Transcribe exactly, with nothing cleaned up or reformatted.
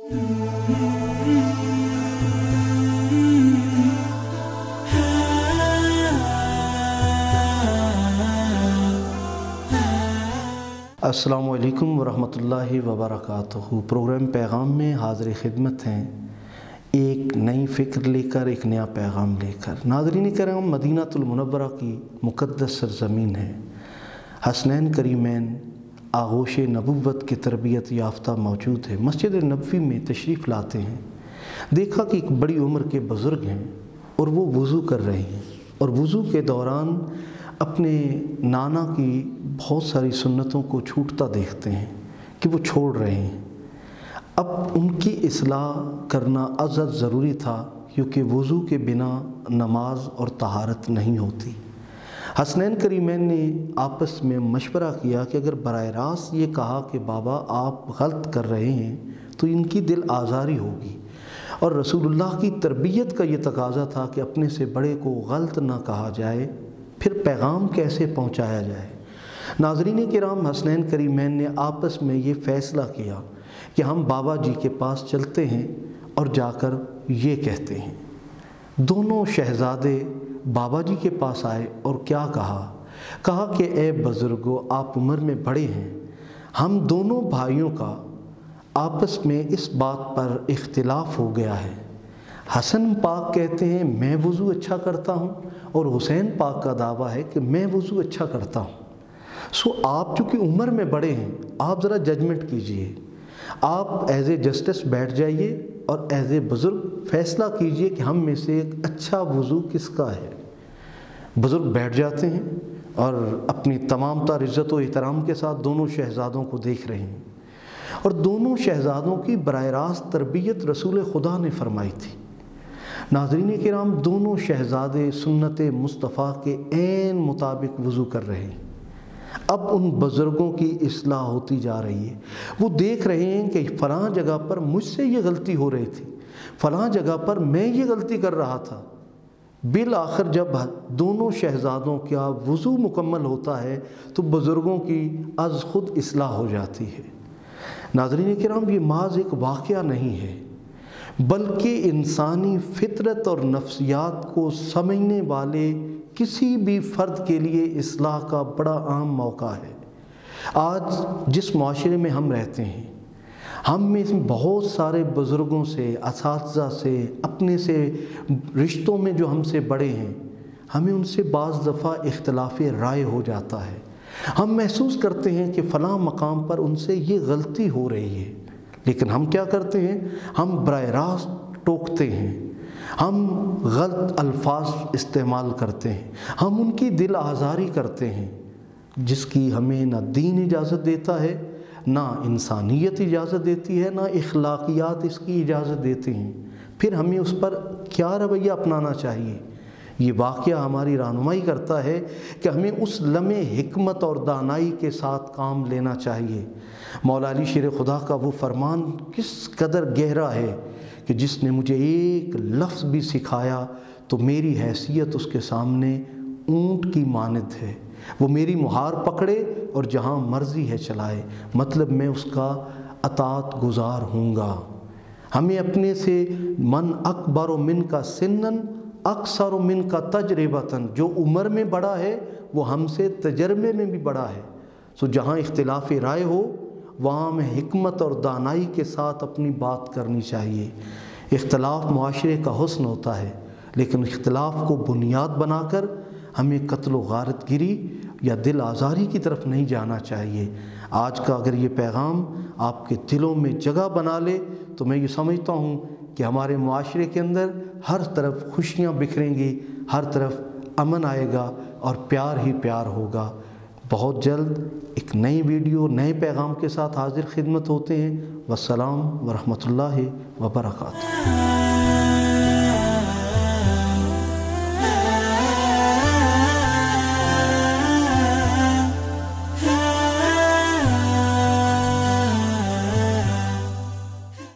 अस्सलामु अलैकुम वरहमतुल्लाहि वबरकातुहू। प्रोग्राम पैगाम में हाज़िर खिदमत हैं, एक नई फ़िक्र लेकर, एक नया पैगाम लेकर। नाज़रीन करम, मदीनातुल मुनव्वरा की मुक़द्दस सरज़मीन है। हसनैन करीमैन आगोश नबुव्वत की तरबियत याफ्ता मौजूद है। मस्जिद नबवी में तशरीफ़ लाते हैं, देखा कि एक बड़ी उम्र के बुज़ुर्ग हैं और वो वज़ू कर रहे हैं और वज़ू के दौरान अपने नाना की बहुत सारी सुन्नतों को छूटता देखते हैं कि वो छोड़ रहे हैं। अब उनकी इस्लाह करना अज़द ज़रूरी था, क्योंकि वज़ू के बिना नमाज और तहारत नहीं होती। हसनैन करीमैन ने आपस में मशवरा किया कि अगर बराह रास्त ये कहा कि बाबा आप गलत कर रहे हैं तो इनकी दिल आज़ारी होगी, और रसूलुल्लाह की तरबियत का ये तकाज़ा था कि अपने से बड़े को गलत ना कहा जाए, फिर पैगाम कैसे पहुंचाया जाए। नाज़रीन किराम, हसनैन करीमैन ने आपस में ये फ़ैसला किया कि हम बाबा जी के पास चलते हैं और जाकर ये कहते हैं। दोनों शहज़ादे बाबा जी के पास आए और क्या कहा कहा कि ए बुज़ुर्गो, आप उम्र में बड़े हैं, हम दोनों भाइयों का आपस में इस बात पर इख्तिलाफ़ हो गया है। हसन पाक कहते हैं मैं वज़ू अच्छा करता हूँ, और हुसैन पाक का दावा है कि मैं वज़ू अच्छा करता हूँ। सो आप चूँकि उम्र में बड़े हैं, आप ज़रा जजमेंट कीजिए, आप एज ए जस्टिस बैठ जाइए और एज ए बुज़ुर्ग फ़ैसला कीजिए कि हम में से एक अच्छा वज़ू किसका है। बुज़ुर्ग बैठ जाते हैं और अपनी तमाम तार इज़्ज़त व एहतराम के साथ दोनों शहज़ादों को देख रहे हैं, और दोनों शहज़ादों की बराह रास्त तरबियत रसूल खुदा ने फरमाई थी। नाज़रीन किराम, दोनों शहज़ादे सुन्नत मुस्तफ़ा के ऐन मुताबिक वज़ू कर रहे हैं। अब उन बुज़ुर्गों की इस्लाह होती जा रही है। वो देख रहे हैं कि फ़लाँ जगह पर मुझसे ये गलती हो रही थी, फ़लाँ जगह पर मैं ये गलती कर रहा था। बिल आखिर जब दोनों शहज़ादों का वज़ू मुकम्मल होता है तो बुज़ुर्गों की अज़ खुद इस्लाह हो जाती है। नाज़रीन किराम, ये माज़ एक वाक़या नहीं है, बल्कि इंसानी फितरत और नफ्सियात को समझने वाले किसी भी फ़र्द के लिए इस्लाह का बड़ा अहम मौका है। आज जिस माशरे में हम रहते हैं, हम में बहुत सारे बुज़ुर्गों से, असातिज़ा से, अपने से रिश्तों में जो हमसे बड़े हैं, हमें उनसे बाज़ दफ़ा इख्तिलाफ़ राय हो जाता है। हम महसूस करते हैं कि फ़लाँ मकाम पर उनसे ये गलती हो रही है, लेकिन हम क्या करते हैं, हम बराह रास्त टोकते हैं, हम गलत अल्फाज इस्तेमाल करते हैं, हम उनकी दिल आज़ारी करते हैं, जिसकी हमें ना दीन इजाज़त देता है, ना इंसानियत इजाज़त देती है, ना इखलाकियात इसकी इजाज़त देते हैं। फिर हमें उस पर क्या रवैया अपनाना चाहिए। ये वाक़या हमारी रहनुमाई करता है कि हमें उस लम्हे हिकमत और दानाई के साथ काम लेना चाहिए। मौला अली शेर खुदा का वो फरमान किस कदर गहरा है कि जिसने मुझे एक लफ्ज़ भी सिखाया तो मेरी हैसियत उसके सामने ऊँट की मानद है। वो मेरी मुहार पकड़े और जहाँ मर्ज़ी है चलाए, मतलब मैं उसका अतात गुज़ार हूँगा। हमें अपने से मन अकबर व मिन का सिन्नन अक्सर व मिन का तजरबतन, जो उम्र में बड़ा है वो हमसे तजर्बे में भी बड़ा है। सो जहाँ इख्तिलाफ़ राय हो वहाँ में हिकमत और दानाई के साथ अपनी बात करनी चाहिए। इख्तिलाफ़ मुआशरे का हुस्न होता है, लेकिन इख्तिलाफ़ को बुनियाद बनाकर हमें कत्ल व गारत गिरी या दिल आज़ारी की तरफ नहीं जाना चाहिए। आज का अगर ये पैगाम आपके दिलों में जगह बना ले तो मैं ये समझता हूँ कि हमारे मुआशरे के अंदर हर तरफ खुशियाँ बिखरेंगी, हर तरफ अमन आएगा और प्यार ही प्यार होगा। बहुत जल्द एक नई वीडियो नए पैगाम के साथ हाजिर खिदमत होते हैं। वस्सलाम वरहमतुल्लाहि वबरकातुहू।